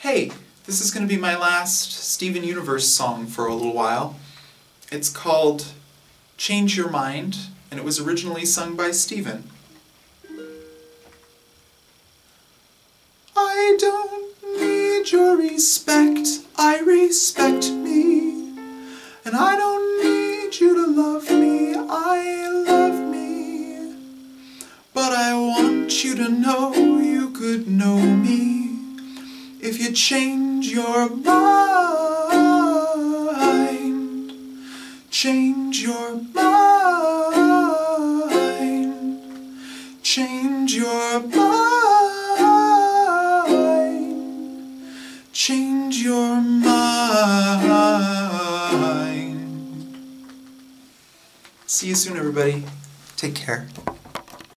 Hey, this is going to be my last Steven Universe song for a little while. It's called Change Your Mind, and it was originally sung by Steven. I don't need your respect, I respect me. And I don't need you to love me, I love me. But I want you to know you could know me if you change your mind. Change your mind. Change your mind. Change your mind. See you soon, everybody. Take care.